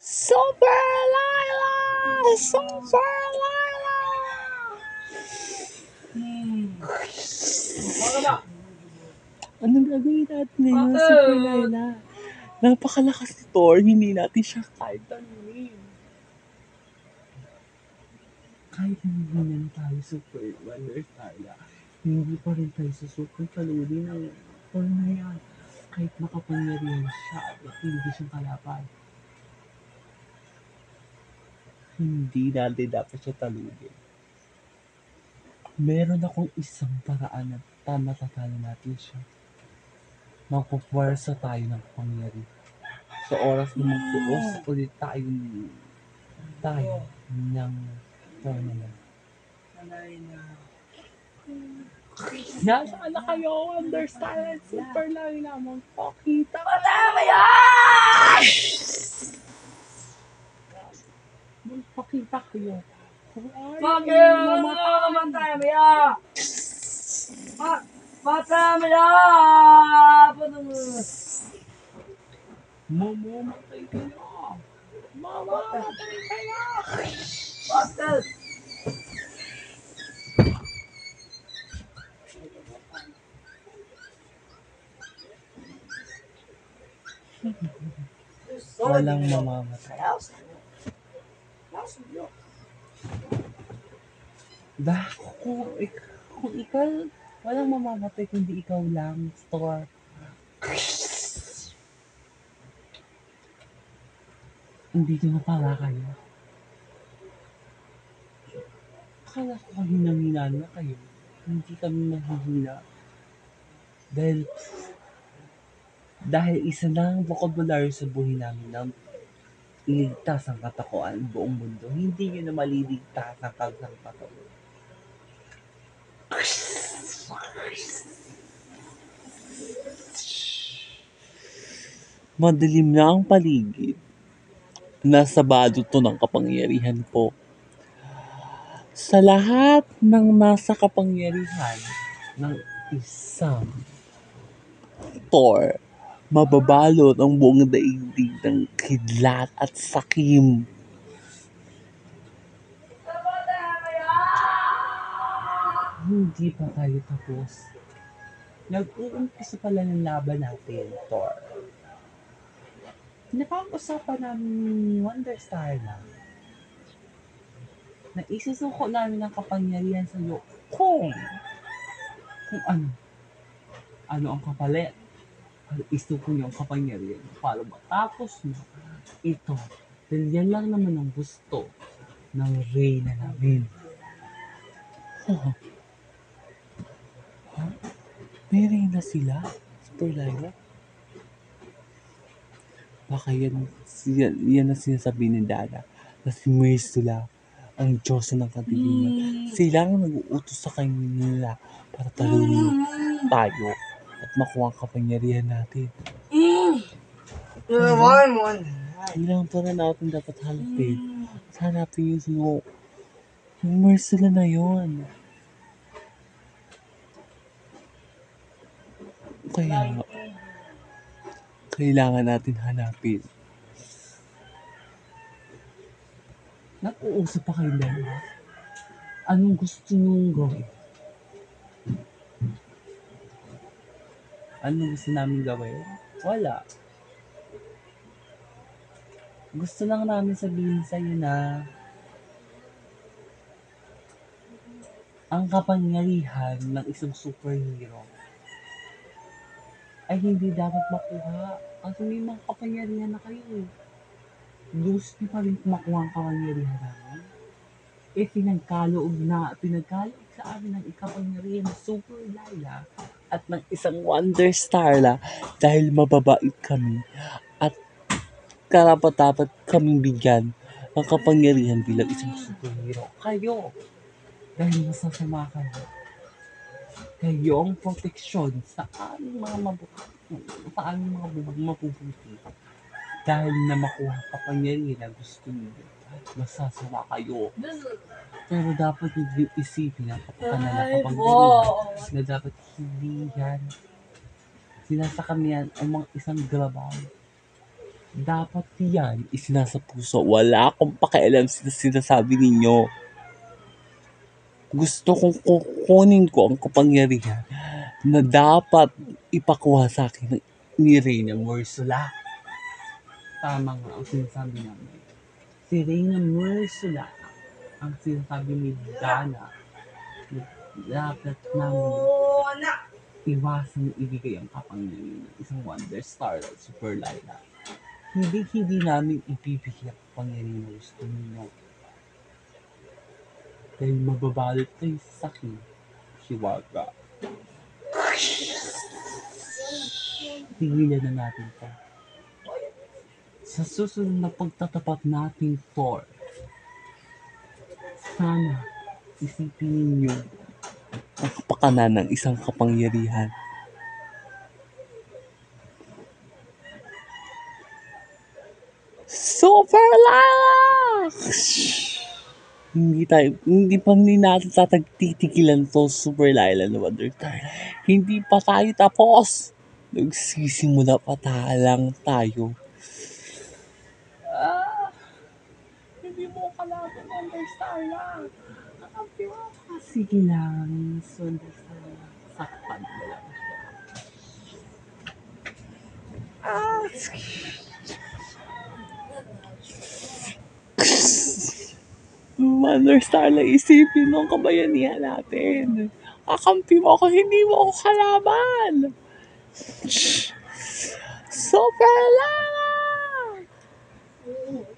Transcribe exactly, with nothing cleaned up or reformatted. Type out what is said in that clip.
Super Laila! Super Laila! Anong gagawin natin ngayon, Super Laila? Napakalakas ni Thor, hindi natin siya kahit talunin. Kahit hindi na tayo super Wonder Starla, hindi pa rin tayo susuko talunin ng Thor na yan. Kahit makapangyarihan siya at hindi siyang kalaban. Hindi natin dapat siya talunin. Meron akong isang paraan na matatalo natin siya. Magpupwersa tayo ng pangyari. Sa oras na magtuos ulit tayo tayo ng tournament. Nasaan na kayo? Understand? Super lang naman. Pakita ka na yan! Magpakita kayo. Bakit naman tayo, Maya? Bata, Maya! Mamamatay kayo. Mamamatay kayo. Bakit? Walang mamamatay. Dah, kung, ik- kung ikaw, walang mamamatay kundi ikaw lang, Thor. Hindi ko na pala kayo. Akala ko hinang-hina na kayo. Hindi kami mahihina. Dahil, dahil isa lang ang vocabulary sa buhay namin ng iligtas ang katakuan buong mundo. Hindi nyo na maliligtas ang kagsang katakuan. Madilim na ang paligid. Nasa balot to ng kapangyarihan ko. Sa lahat ng nasa kapangyarihan ng isang Thor, mababalot ang buong daigdig ng kidlat at sakim. Hindi pa tayo tapos. Nag-uumpisa pala ng laban natin, Thor. Napag-usapan namin ni Wonder Star na na isusuko namin ang kapangyarihan sa iyo kung kung ano ano ang kapalit. Isuko niyo ang kapangyarihan para matapos niyo ito. Dahil yan lang naman ang gusto ng reyna namin. Huh. Huh? May reyna sila? Super Laila? Baka yan, yan, yan ang sinasabi ni Dada na si Mersula ang Diyos ng kadiliman. Sila ang nag-uutos sa kanila para talunin tayo at makuha ang kapangyarihan natin. One, one. Ilang pa na natin dapat hanapin. At hanapin yung sino. Yung Mersula na yun. Kaya, kailangan natin hanapin. Nag-uusap pa kayo dalawa? Anong gusto niyong gawin? Anong gusto namin gawin? Wala. Gusto lang namin sabihin sa'yo na ang kapangyarihan ng isang superhero ay hindi dapat makuha. Kasi may mga kapangyarihan na kayo eh. Gusto niyo pa rin makuha ang kapangyarihan namin? Eh, pinagkaloob na, pinagkaloob sa amin ng ikapangyarihan ng Super Laila at ng isang Wonder Starla dahil mababait kami at karapat-dapat kaming bigyan ng kapangyarihan bilang isang superhero. Kayo, dahil masasama kayo. Kayo ang proteksyon sa aming mga mabuti, sa aming mga mabubuti. Dahil na makuha kapangyarihan na gusto niyo, masasama kayo. Pero dapat hindi isipin ang kapakanan ng kapangyarihan na dapat hindi yan. Sinasakam yan ang mga isang grabaw. Dapat yan isinasa puso. Wala akong pakialam sa sinasabi ninyo. Gusto kong kukunin ko ang kapangyarihan na dapat ipakuha sa akin ng- ni Reyna Morsula. Tama nga ang sinasabi namin. Si Reyna Morsula ang sinasabi ni Dana na dapat namin Oo, anak. iwasang ibigay ang kapangyarihan ng isang Wonder Star at Super Laila. Hindi hindi namin ibibigay ang kapangyarihan na gusto ninyo. Dahil mababalot kayo sa sakin, Hiwaga. Tigilan na natin to. Sa susunod na pagtatapat natin, Thor, sana isipin ninyo ang kapakanan ng isang kapangyarihan. Super Laila! Hindi tayo, hindi pa hindi natin tatagtitigilan to Super Laila na Wonder Star. Hindi pa tayo tapos. Nagsisimula pa ta lang tayo. Ah, hindi mo kalaban Wonder Star lang. Kakampi mo ka. Sige lang, Wonder Star lang. Sakpan mo lang siya. Ah, Wonder Star lang, isipin mo ang kabayanihan natin. Kakampi mo ako, hindi mo ako kalaban. Super lang!